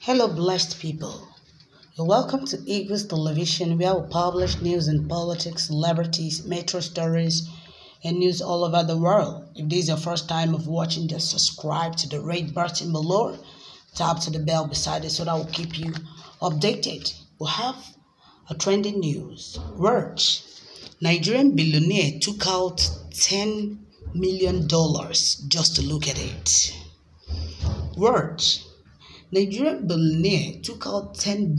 Hello, blessed people. You're welcome to Eagles Television, where we publish news in politics, celebrities, metro stories, and news all over the world. If this is your first time of watching, just subscribe to the red button below. Tap to the bell beside it so that will keep you updated. We have a trending news. Words. Nigerian billionaire took out $10 million just to look at it. Words. Nigerian billionaire took out $10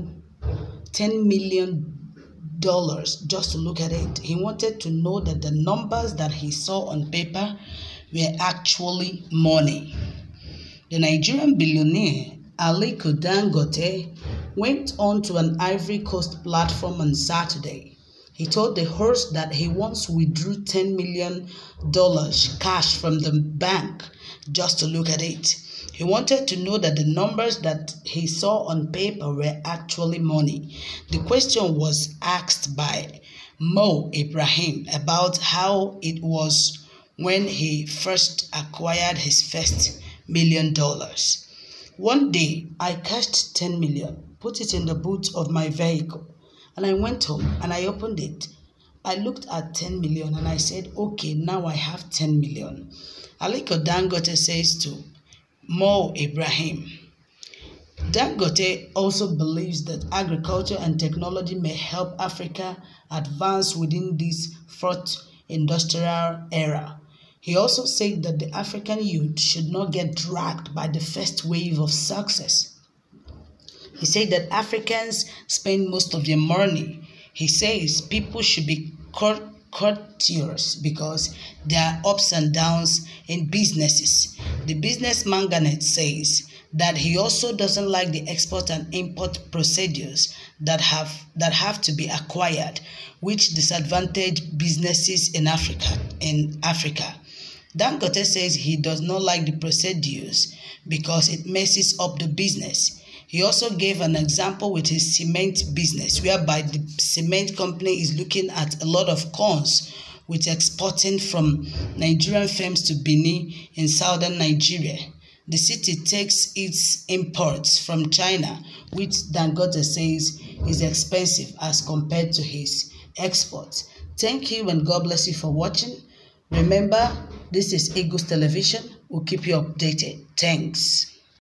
million just to look at it. He wanted to know that the numbers that he saw on paper were actually money. The Nigerian billionaire Aliko Dangote went on to an Ivory Coast platform on Saturday. He told the host that he once withdrew $10 million cash from the bank just to look at it. He wanted to know that the numbers that he saw on paper were actually money. The question was asked by Mo Ibrahim about how it was when he first acquired his first $1 million. One day, I cashed 10 million, put it in the boot of my vehicle, and I went home and I opened it. I looked at 10 million and I said, okay, now I have 10 million. Aliko Dangote says to Mo Ibrahim. Dangote also believes that agriculture and technology may help Africa advance within this fourth industrial era. He also said that the African youth should not get dragged by the first wave of success. He said that Africans spend most of their money. He says people should be courteous because there are ups and downs in businesses. The businessman Garnet says that he also doesn't like the export and import procedures that have to be acquired, which disadvantage businesses in Africa. Dangote says he does not like the procedures because it messes up the business. He also gave an example with his cement business, whereby the cement company is looking at a lot of cons with exporting from Nigerian firms to Benin in southern Nigeria. The city takes its imports from China, which Dangote says is expensive as compared to his exports. Thank you and God bless you for watching. Remember, this is Eagles Television. We'll keep you updated. Thanks.